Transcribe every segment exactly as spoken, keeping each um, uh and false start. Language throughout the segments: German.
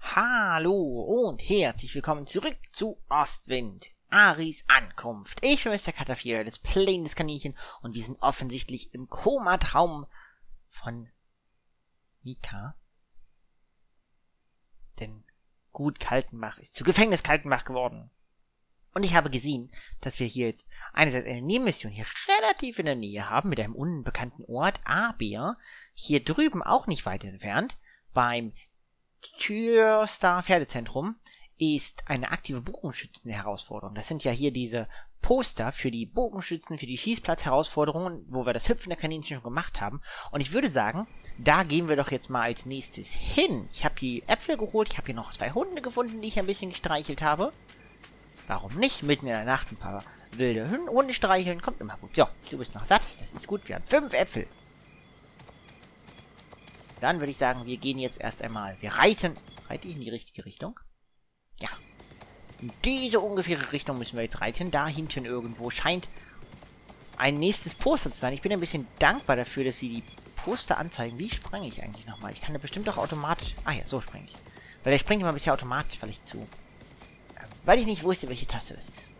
Hallo und herzlich willkommen zurück zu Ostwind, Aris Ankunft. Ich bin Mister Cutterfield, das plaines Kaninchen, und wir sind offensichtlich im Komatraum von Mika. Denn gut Kaltenbach ist zu Gefängnis Kaltenbach geworden. Und ich habe gesehen, dass wir hier jetzt einerseits eine Nebenmission hier relativ in der Nähe haben, mit einem unbekannten Ort, aber hier drüben auch nicht weit entfernt, beim Türstar Pferdezentrum, ist eine aktive Bogenschützen-Herausforderung. Das sind ja hier diese Poster für die Bogenschützen, für die Schießplatz-Herausforderungen, wo wir das hüpfende Kaninchen schon gemacht haben. Und ich würde sagen, da gehen wir doch jetzt mal als nächstes hin. Ich habe die Äpfel geholt, ich habe hier noch zwei Hunde gefunden, die ich ein bisschen gestreichelt habe. Warum nicht? Mitten in der Nacht ein paar wilde Hunde streicheln, kommt immer gut. So, du bist noch satt, das ist gut, wir haben fünf Äpfel. Dann würde ich sagen, wir gehen jetzt erst einmal, wir reiten, reite ich in die richtige Richtung? Ja. In diese ungefähre Richtung müssen wir jetzt reiten. Da hinten irgendwo scheint ein nächstes Poster zu sein. Ich bin ein bisschen dankbar dafür, dass sie die Poster anzeigen. Wie springe ich eigentlich nochmal? Ich kann da bestimmt auch automatisch... Ah ja, so springe ich. Weil der springt immer bisher automatisch, weil ich zu... Weil ich nicht wusste, welche Taste das ist.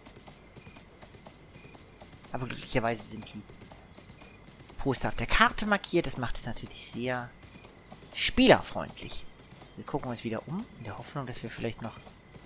Aber glücklicherweise sind die Poster auf der Karte markiert. Das macht es natürlich sehr spielerfreundlich. Wir gucken uns wieder um, in der Hoffnung, dass wir vielleicht noch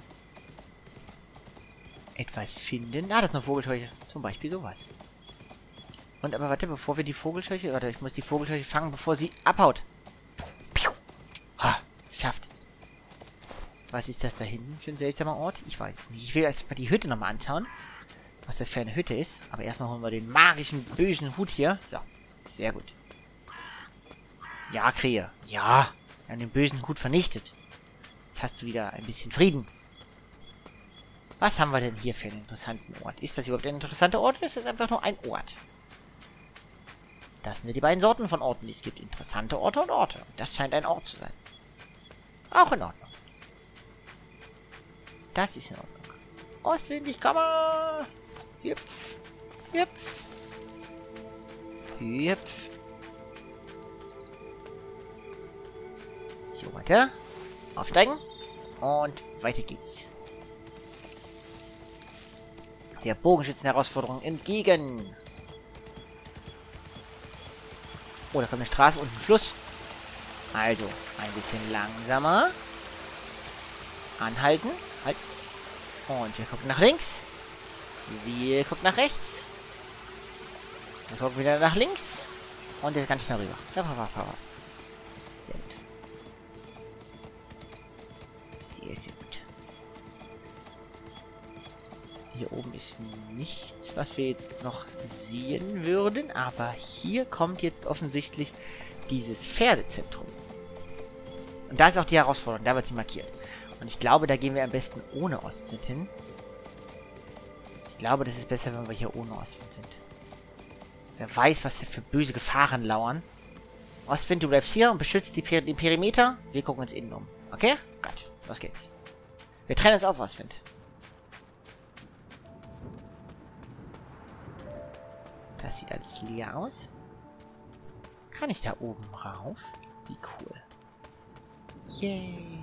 etwas finden. Ah, das ist eine Vogelscheuche. Zum Beispiel sowas. Und aber warte, bevor wir die Vogelscheuche... Warte, ich muss die Vogelscheuche fangen, bevor sie abhaut. Piu. Ha, schafft. Was ist das da hinten für ein seltsamer Ort? Ich weiß es nicht. Ich will erstmal die Hütte nochmal anschauen. Was das für eine Hütte ist. Aber erstmal holen wir den magischen, bösen Hut hier. So, sehr gut. Ja, Krähe. Ja, wir haben den bösen Hut vernichtet. Jetzt hast du wieder ein bisschen Frieden. Was haben wir denn hier für einen interessanten Ort? Ist das überhaupt ein interessanter Ort oder ist das einfach nur ein Ort? Das sind ja die beiden Sorten von Orten, die es gibt. Interessante Orte und Orte. Das scheint ein Ort zu sein. Auch in Ordnung. Das ist in Ordnung. Ostwind, ich komme! Hüpf! Hüpf! Hüpf! So, weiter. Aufsteigen. Und weiter geht's. Der Bogenschützen-Herausforderung entgegen. Oh, da kommt eine Straße und ein Fluss. Also, ein bisschen langsamer. Anhalten. Halt. Und wir gucken nach links. Wir gucken nach rechts. Wir gucken wieder nach links. Und jetzt ganz schnell rüber. Sehr gut. Sehr, sehr gut. Hier oben ist nichts, was wir jetzt noch sehen würden. Aber hier kommt jetzt offensichtlich dieses Pferdezentrum. Und da ist auch die Herausforderung. Da wird sie markiert. Und ich glaube, da gehen wir am besten ohne Ostwind hin. Ich glaube, das ist besser, wenn wir hier ohne Ostwind sind. Wer weiß, was da für böse Gefahren lauern. Ostwind, du bleibst hier und beschützt die per den Perimeter. Wir gucken uns innen um. Okay? Gut. Los geht's. Wir trennen uns auf, Ostwind. Das sieht alles leer aus. Kann ich da oben rauf? Wie cool. Yay.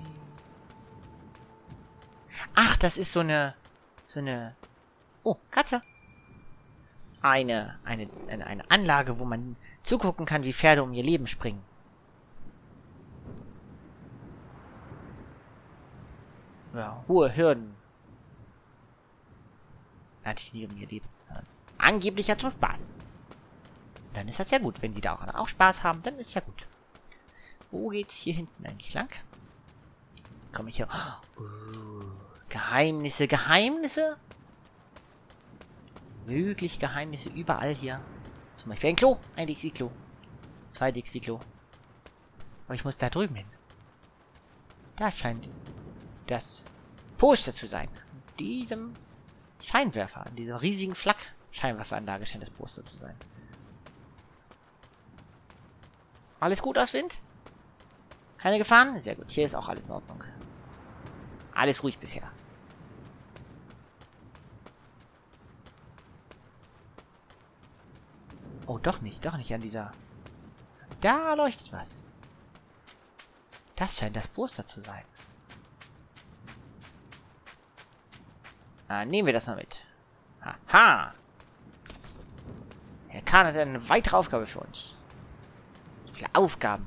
Ach, das ist so eine... So eine... Oh, Katze. Eine, eine, eine, eine Anlage, wo man zugucken kann, wie Pferde um ihr Leben springen. Ja, hohe Hürden. Natürlich nicht um ihr Leben. Angeblich ja zum Spaß. Und dann ist das ja gut. Wenn sie da auch, auch Spaß haben, dann ist ja gut. Wo geht's hier hinten eigentlich lang? Komme ich hier... Oh, Geheimnisse, Geheimnisse? Möglich Geheimnisse überall hier. Zum Beispiel ein Klo. Ein Dixie-Klo. Zwei Dixie-Klo. Aber ich muss da drüben hin. Da scheint das Poster zu sein. In diesem Scheinwerfer. In dieser riesigen Flak-Scheinwerferanlage scheint das Poster zu sein. Alles gut, Ostwind? Keine Gefahren? Sehr gut. Hier ist auch alles in Ordnung. Alles ruhig bisher. Oh, doch nicht. Doch nicht an dieser... Da leuchtet was. Das scheint das Poster zu sein. Ah, nehmen wir das mal mit. Aha! Herr Kahn hat eine weitere Aufgabe für uns. So viele Aufgaben.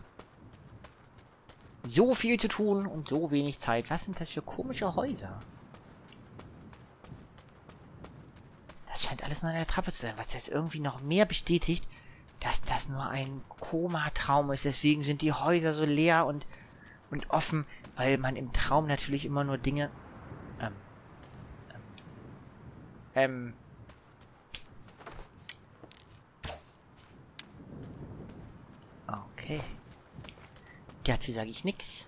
So viel zu tun und so wenig Zeit. Was sind das für komische Häuser? Das scheint alles nur an der Trappe zu sein, was jetzt irgendwie noch mehr bestätigt, dass das nur ein Komatraum ist. Deswegen sind die Häuser so leer und, und offen, weil man im Traum natürlich immer nur Dinge... Ähm... Ähm... ähm Okay. Dazu sage ich nichts.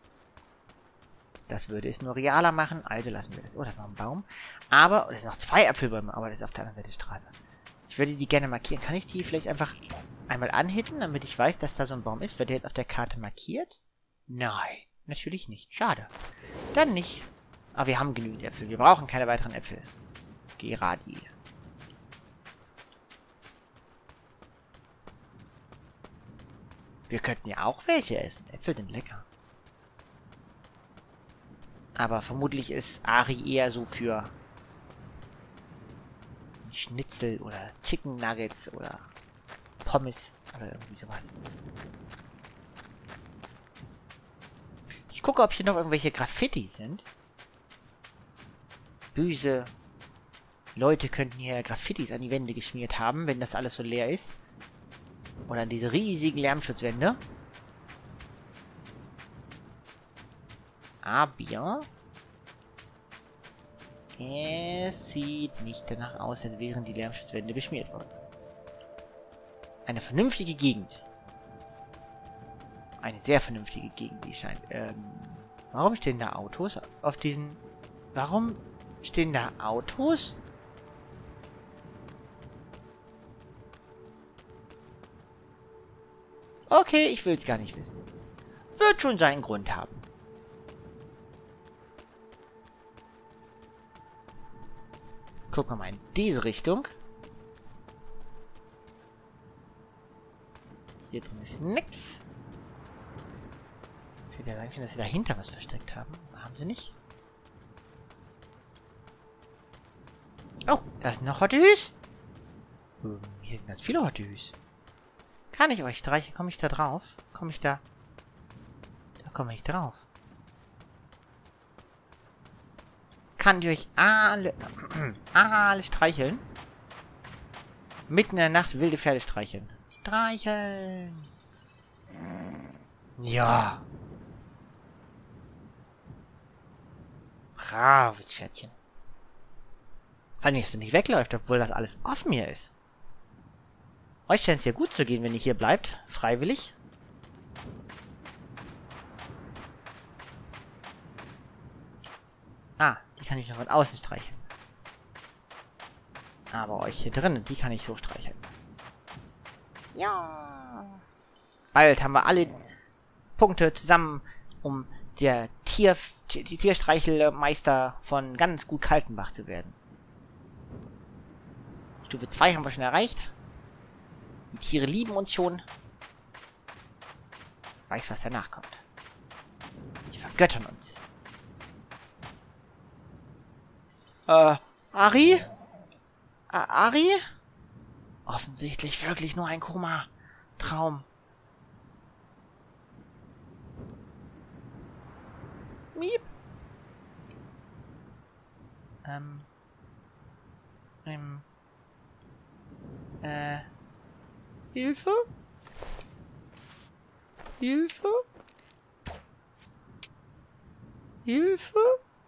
Das würde es nur realer machen, also lassen wir das. Oh, das ist noch ein Baum. Aber, das sind noch zwei Apfelbäume, aber das ist auf der anderen Seite der Straße. Ich würde die gerne markieren. Kann ich die vielleicht einfach einmal anhitten, damit ich weiß, dass da so ein Baum ist? Wird der jetzt auf der Karte markiert? Nein, natürlich nicht. Schade. Dann nicht. Aber wir haben genügend Äpfel. Wir brauchen keine weiteren Äpfel. Geradi. Wir könnten ja auch welche essen. Äpfel sind lecker. Aber vermutlich ist Ari eher so für Schnitzel oder Chicken Nuggets oder Pommes oder irgendwie sowas. Ich gucke, ob hier noch irgendwelche Graffiti sind. Böse Leute könnten hier Graffitis an die Wände geschmiert haben, wenn das alles so leer ist. Oder an diese riesigen Lärmschutzwände. Aber es sieht nicht danach aus, als wären die Lärmschutzwände beschmiert worden. Eine vernünftige Gegend. Eine sehr vernünftige Gegend, wie es scheint. Ähm, warum stehen da Autos auf diesen... Warum stehen da Autos? Okay, ich will es gar nicht wissen. Wird schon seinen Grund haben. Gucken wir mal in diese Richtung. Hier drin ist nix. Hätte ja sein können, dass sie dahinter was versteckt haben. Haben sie nicht. Oh, da ist noch Hotüs. Hm, hier sind ganz viele Hotüs. Kann ich euch streichen? Komme ich da drauf? Komme ich da... Da komme ich drauf. Kann ich euch alle... alle streicheln? Mitten in der Nacht wilde Pferde streicheln. Streicheln! Ja. Braves Pferdchen. Vor allem, dass es nicht wegläuft, obwohl das alles offen hier ist. Euch scheint es ja gut zu gehen, wenn ihr hier bleibt. Freiwillig. Ah, die kann ich noch von außen streicheln. Aber euch hier drinnen, die kann ich so streicheln. Ja. Bald haben wir alle Punkte zusammen, um der Tier, die Tierstreichelmeister von ganz gut Kaltenbach zu werden. Stufe zwei haben wir schon erreicht. Die Tiere lieben uns schon. Ich weiß, was danach kommt. Sie vergöttern uns. Äh, Ari? A Ari? Offensichtlich wirklich nur ein Koma-Traum. Miep. Ähm. Ähm. Äh. Hilfe? Hilfe? Hilfe?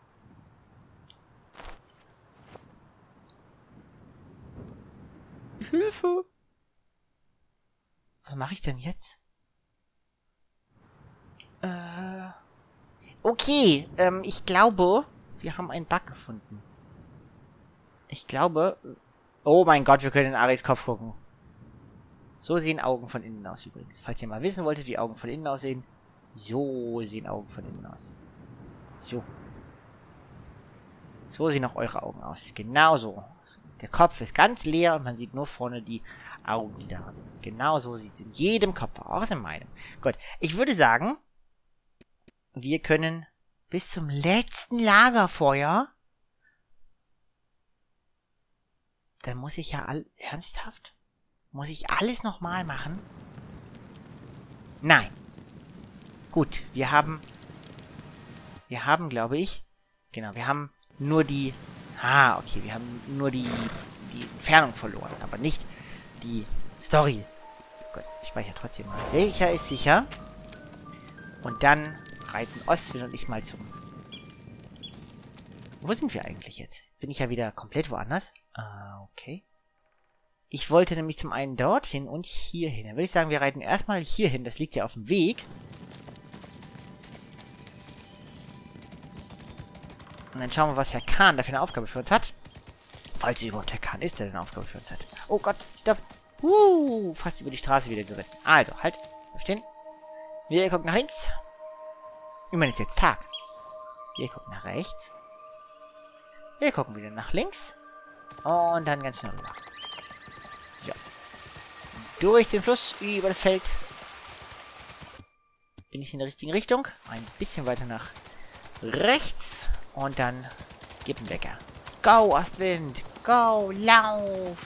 Hilfe? Was mache ich denn jetzt? Äh. Okay, ähm, ich glaube, wir haben einen Bug gefunden. Ich glaube... Oh mein Gott, wir können in Aris Kopf gucken. So sehen Augen von innen aus übrigens. Falls ihr mal wissen wolltet, wie Augen von innen aussehen. So sehen Augen von innen aus. So. So sehen auch eure Augen aus. Genauso. Der Kopf ist ganz leer und man sieht nur vorne die Augen, die da sind. Genauso sieht es in jedem Kopf aus, auch in meinem. Gut, ich würde sagen, wir können bis zum letzten Lagerfeuer dann muss ich ja all... Ernsthaft? Muss ich alles nochmal machen? Nein. Gut, wir haben... Wir haben, glaube ich... Genau, wir haben nur die... Ah, okay, wir haben nur die, die Entfernung verloren, aber nicht die Story. Gut, ich speichere trotzdem mal. Sicher ist sicher. Und dann reiten Ostwind und ich mal zum... Wo sind wir eigentlich jetzt? Bin ich ja wieder komplett woanders? Ah, okay. Ich wollte nämlich zum einen dorthin und hierhin. Dann würde ich sagen, wir reiten erstmal hierhin. Das liegt ja auf dem Weg. Und dann schauen wir, was Herr Kahn dafür eine Aufgabe für uns hat. Falls überhaupt Herr Kahn ist, der eine Aufgabe für uns hat. Oh Gott, stopp. Uh, fast über die Straße wieder geritten. Also, halt. Stehen. Wir gucken nach links. Ich meine, es ist jetzt Tag. Wir gucken nach rechts. Wir gucken wieder nach links. Und dann ganz schnell rüber. Ja. Durch den Fluss, über das Feld. Bin ich in der richtigen Richtung? Ein bisschen weiter nach rechts. Und dann gib einen Wecker. Go, Ostwind! Go, lauf!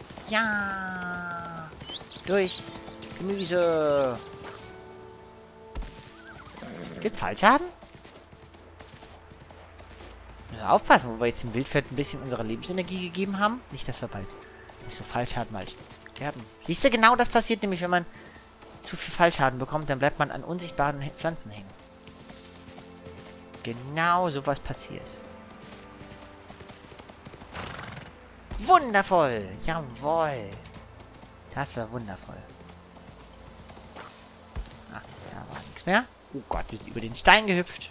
Ja! Durchs Gemüse! Gibt's Fallschaden? Müssen wir aufpassen, wo wir jetzt im Wildfeld ein bisschen unserer Lebensenergie gegeben haben. Nicht, dass wir bald nicht so Fallschaden mal sterben. Siehst du, genau das passiert nämlich, wenn man zu viel Fallschaden bekommt, dann bleibt man an unsichtbaren Pflanzen hängen. Genau sowas passiert. Wundervoll! Jawohl! Das war wundervoll. Ah, da war nichts mehr. Oh Gott, wir sind über den Stein gehüpft.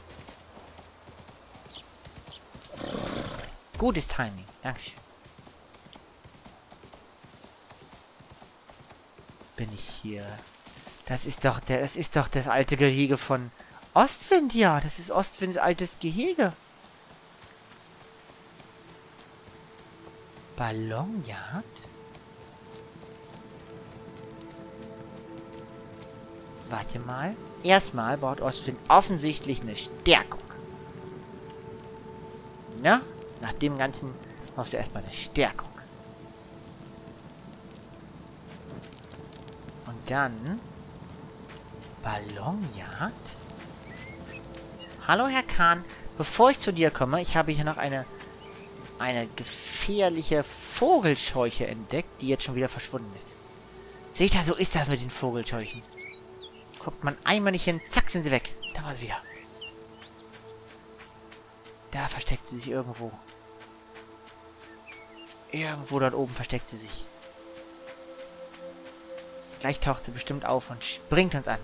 Gutes Timing. Dankeschön. Bin ich hier... Das ist doch der, das ist doch das alte Gehege von Ostwind, ja. Das ist Ostwinds altes Gehege. Ballonjagd? Warte mal. Erstmal baut Ostwind offensichtlich eine Stärkung. Na? Nach dem Ganzen brauchst du erstmal eine Stärkung. Und dann... Ballonjagd? Hallo, Herr Kahn. Bevor ich zu dir komme, ich habe hier noch eine... eine gefährliche Vogelscheuche entdeckt, die jetzt schon wieder verschwunden ist. Seht ihr, so ist das mit den Vogelscheuchen. Guckt man einmal nicht hin, zack, sind sie weg. Da war sie wieder. Da versteckt sie sich irgendwo. Irgendwo dort oben versteckt sie sich. Gleich taucht sie bestimmt auf und springt uns an.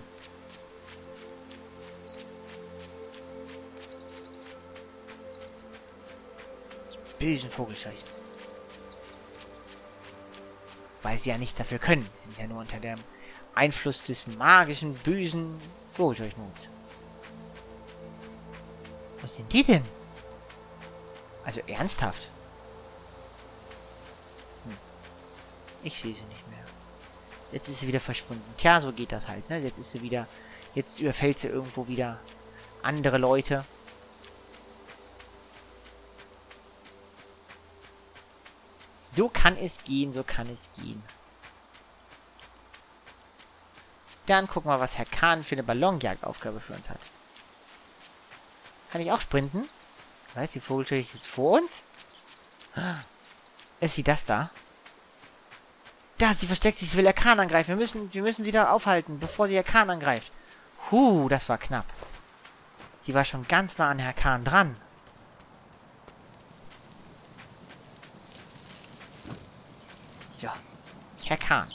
Die bösen Vogelscheuchen. Weil sie ja nicht dafür können. Sie sind ja nur unter dem Einfluss des magischen, bösen Vogelscheuchenmods. Wo sind die denn? Also ernsthaft? Hm. Ich sehe sie nicht mehr. Jetzt ist sie wieder verschwunden. Tja, so geht das halt, ne? Jetzt ist sie wieder... Jetzt überfällt sie irgendwo wieder andere Leute. So kann es gehen, so kann es gehen. Dann gucken wir, was Herr Kahn für eine Ballonjagdaufgabe für uns hat. Kann ich auch sprinten? Weiß, die Vogelscheuche ist jetzt vor uns? Ist sie das da? Da, sie versteckt sich, sie will Herr Kahn angreifen. Wir müssen, wir müssen sie da aufhalten, bevor sie Herr Kahn angreift. Huh, das war knapp. Sie war schon ganz nah an Herr Kahn dran. So. Herr Kahn.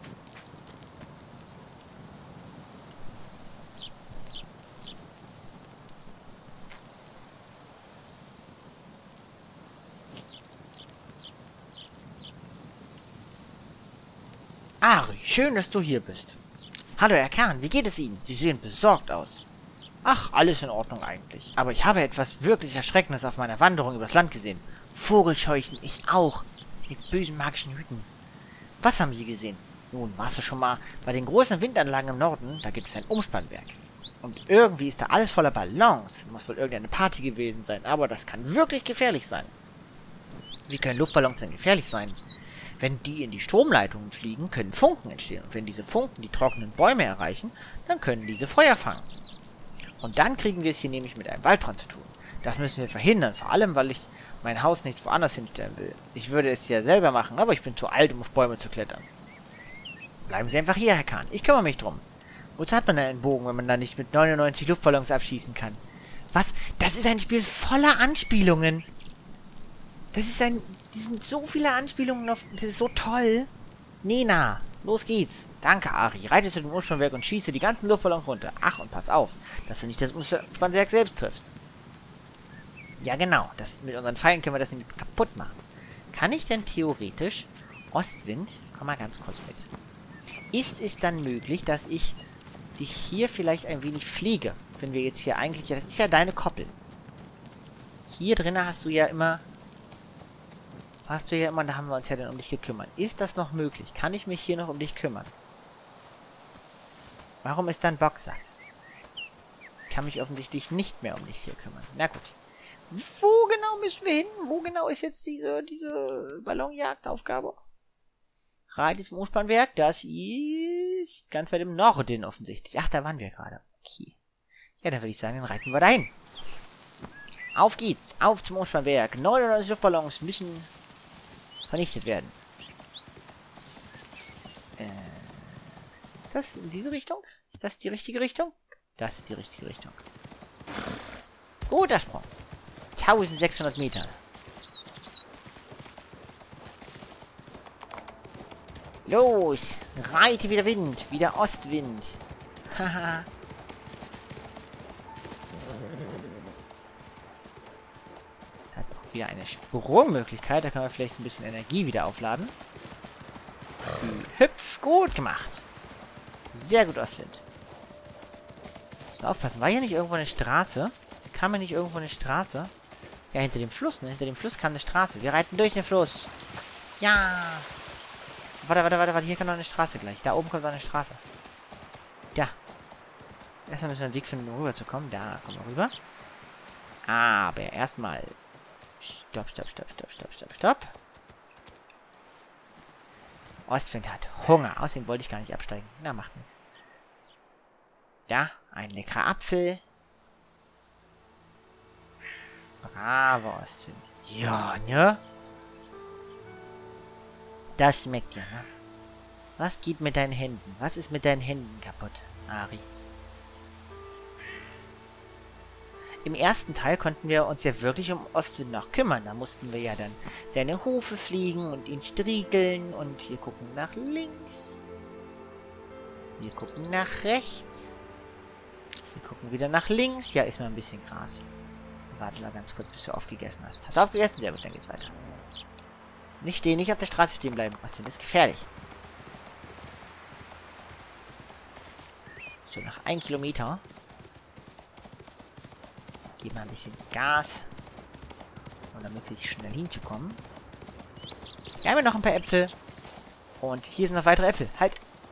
Ari, schön, dass du hier bist. Hallo, Herr Kahn, wie geht es Ihnen? Sie sehen besorgt aus. Ach, alles in Ordnung eigentlich. Aber ich habe etwas wirklich Erschreckendes auf meiner Wanderung übers Land gesehen. Vogelscheuchen, ich auch. Mit bösen magischen Hüten. Was haben Sie gesehen? Nun, warst du schon mal bei den großen Windanlagen im Norden? Da gibt es ein Umspannwerk. Und irgendwie ist da alles voller Ballons. Muss wohl irgendeine Party gewesen sein, aber das kann wirklich gefährlich sein. Wie können Luftballons denn gefährlich sein? Wenn die in die Stromleitungen fliegen, können Funken entstehen. Und wenn diese Funken die trockenen Bäume erreichen, dann können diese Feuer fangen. Und dann kriegen wir es hier nämlich mit einem Waldbrand zu tun. Das müssen wir verhindern, vor allem, weil ich mein Haus nicht woanders hinstellen will. Ich würde es ja selber machen, aber ich bin zu alt, um auf Bäume zu klettern. Bleiben Sie einfach hier, Herr Kahn. Ich kümmere mich drum. Wozu hat man denn einen Bogen, wenn man da nicht mit neunundneunzig Luftballons abschießen kann? Was? Das ist ein Spiel voller Anspielungen. Das ist ein... Das sind so viele Anspielungen auf... Das ist so toll. Nena, los geht's. Danke, Ari. Reite zu dem Umspannwerk und schieße die ganzen Luftballons runter. Ach, und pass auf, dass du nicht das Umspannwerk selbst triffst. Ja, genau. Das, mit unseren Pfeilen können wir das nicht kaputt machen. Kann ich denn theoretisch... Ostwind? Komm mal ganz kurz mit. Ist es dann möglich, dass ich dich hier vielleicht ein wenig fliege? Wenn wir jetzt hier eigentlich... Ja, das ist ja deine Koppel. Hier drinnen hast du ja immer... Hast du ja immer... Da haben wir uns ja dann um dich gekümmert. Ist das noch möglich? Kann ich mich hier noch um dich kümmern? Warum ist da ein Boxsack? Ich kann mich offensichtlich nicht mehr um dich hier kümmern. Na gut. Wo genau müssen wir hin? Wo genau ist jetzt diese, diese Ballonjagdaufgabe? Reite zum Umspannwerk. Das ist ganz weit im Norden offensichtlich. Ach, da waren wir gerade. Okay. Ja, dann würde ich sagen, dann reiten wir dahin. Auf geht's. Auf zum Umspannwerk. neunundneunzig Luftballons müssen vernichtet werden. Äh, ist das in diese Richtung? Ist das die richtige Richtung? Das ist die richtige Richtung. Guter Sprung. eintausendsechshundert Meter. Los! Reite wieder Wind. Wieder Ostwind. Haha. Da ist auch wieder eine Sprungmöglichkeit. Da können wir vielleicht ein bisschen Energie wieder aufladen. Hüpf. Gut gemacht. Sehr gut, Ostwind. Muss aufpassen. War hier nicht irgendwo eine Straße? Kam hier nicht irgendwo eine Straße? Ja, hinter dem Fluss, ne? Hinter dem Fluss kam eine Straße. Wir reiten durch den Fluss. Ja! Warte, warte, warte, warte. Hier kommt noch eine Straße gleich. Da oben kommt noch eine Straße. Da. Erstmal müssen wir einen Weg finden, um rüberzukommen. Da kommen wir rüber. Aber erstmal... Stopp, stopp, stopp, stopp, stopp, stopp, stopp. Ostwind hat Hunger. Außerdem wollte ich gar nicht absteigen. Na, macht nichts. Da, ein leckerer Apfel. Bravo, Ostwind. Ja, ne? Das schmeckt ja, ne? Was geht mit deinen Händen? Was ist mit deinen Händen kaputt, Ari? Im ersten Teil konnten wir uns ja wirklich um Ostwind noch kümmern. Da mussten wir ja dann seine Hufe fliegen und ihn striegeln. Und hier gucken nach links. Wir gucken nach rechts. Wir gucken wieder nach links. Ja, ist mal ein bisschen Gras. Warte mal ganz kurz, bis du aufgegessen hast. Hast du aufgegessen? Sehr gut, dann geht's weiter. Nicht stehen, nicht auf der Straße stehen bleiben. Ostwind ist gefährlich. So, nach einem Kilometer. Geben wir ein bisschen Gas. Um da möglichst schnell hinzukommen. Wir haben ja noch ein paar Äpfel. Und hier sind noch weitere Äpfel. Halt!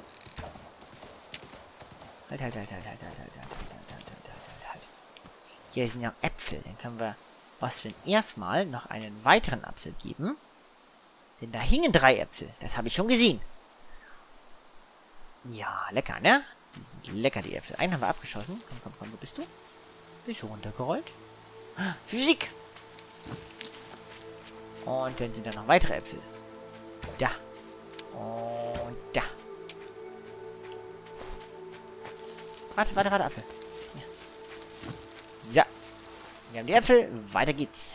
Halt, halt, halt, halt, halt, halt, halt, halt, halt, halt, halt, halt, halt. Hier sind ja Äpfel. Dann können wir Ostwind erstmal noch einen weiteren Apfel geben. Denn da hingen drei Äpfel. Das habe ich schon gesehen. Ja, lecker, ne? Die sind lecker, die Äpfel. Einen haben wir abgeschossen. Komm, komm, komm, wo bist du? Bist du runtergerollt? Ah, Physik! Und dann sind da noch weitere Äpfel. Da. Und da. Warte, warte, warte, Apfel. Ja. Ja. Wir haben die Äpfel. Weiter geht's.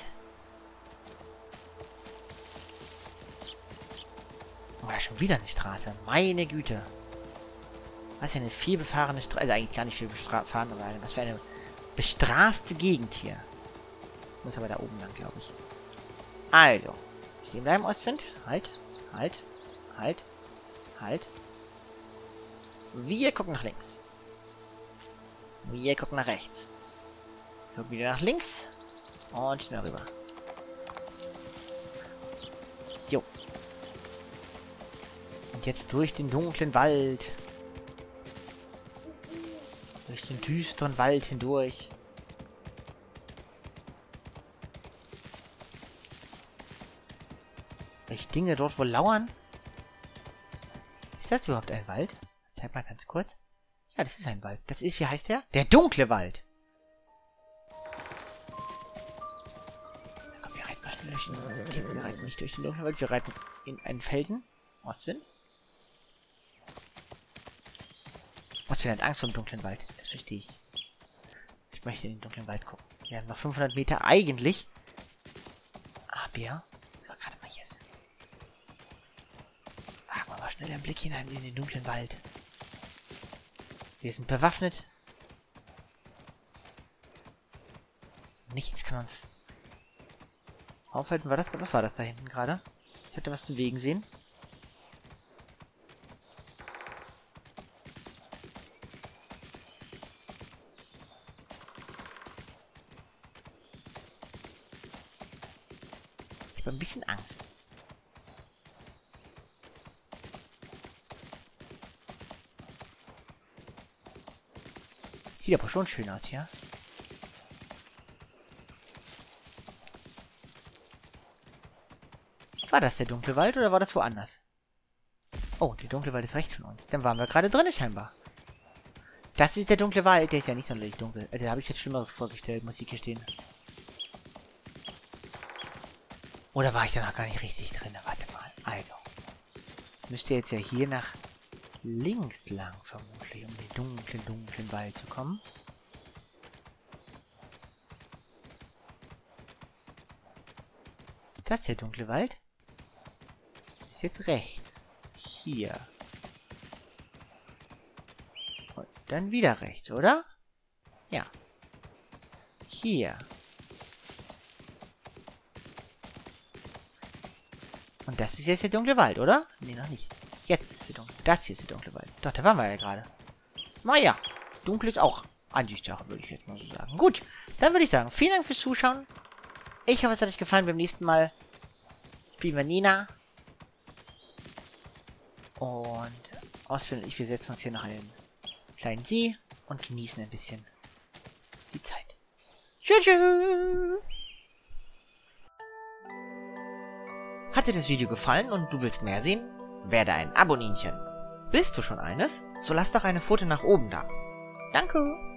Oh, da ist schon wieder eine Straße. Meine Güte. Was ist eine viel befahrene Straße? Also eigentlich gar nicht viel befahren, aber was für eine bestraßte Gegend hier. Muss aber da oben lang, glaube ich. Also. Stehen bleiben, Ostwind. Halt. Halt. Halt. Halt. Wir gucken nach links. Wir gucken nach rechts. Gucken wieder nach links. Und schnell rüber. Jo. Und jetzt durch den dunklen Wald. Durch den düsteren Wald hindurch. Welche Dinge dort wohl lauern? Ist das überhaupt ein Wald? Zeig mal ganz kurz. Ja, das ist ein Wald. Das ist, wie heißt der? Der dunkle Wald. Komm, wir reiten mal schnell durch den... Okay, wir reiten nicht durch den dunklen Wald. Wir reiten in einen Felsen. Ostwind. Ostwind hat Angst vor dem dunklen Wald. Das verstehe ich. Ich möchte in den dunklen Wald gucken. Wir haben noch fünfhundert Meter eigentlich. Aber ja, wir gerade mal hier sind. Wagen wir mal schnell einen Blick hinein in den dunklen Wald. Wir sind bewaffnet. Nichts kann uns aufhalten. War das, was war das da hinten gerade? Ich hatte was bewegen sehen. Ich habe ein bisschen Angst. Sieht aber schon schön aus hier. War das der dunkle Wald oder war das woanders? Oh, der dunkle Wald ist rechts von uns. Dann waren wir gerade drin scheinbar. Das ist der dunkle Wald. Der ist ja nicht sonderlich dunkel. Also da habe ich jetzt Schlimmeres vorgestellt, muss ich gestehen. Oder war ich da noch gar nicht richtig drin? Warte mal. Also. Müsste jetzt ja hier nach links lang vermutlich, um den dunklen, dunklen Wald zu kommen. Ist das der dunkle Wald? Ist jetzt rechts. Hier. Und dann wieder rechts, oder? Ja. Hier. Und das ist jetzt der dunkle Wald, oder? Nee, noch nicht. Jetzt ist der dunkle. Das hier ist der dunkle Wald. Doch, da waren wir ja gerade. Naja, dunkel ist auch Ansichtssache, würde ich jetzt mal so sagen. Gut, dann würde ich sagen, vielen Dank fürs Zuschauen. Ich hoffe, es hat euch gefallen. Beim nächsten Mal spielen wir Nina. Und Ausfällen und ich, wir setzen uns hier noch einen kleinen See und genießen ein bisschen die Zeit. Tschüss. Tschüss. Hat dir das Video gefallen und du willst mehr sehen? Werde ein Aboninchen. Bist du schon eines? So lass doch eine Pfote nach oben da. Danke.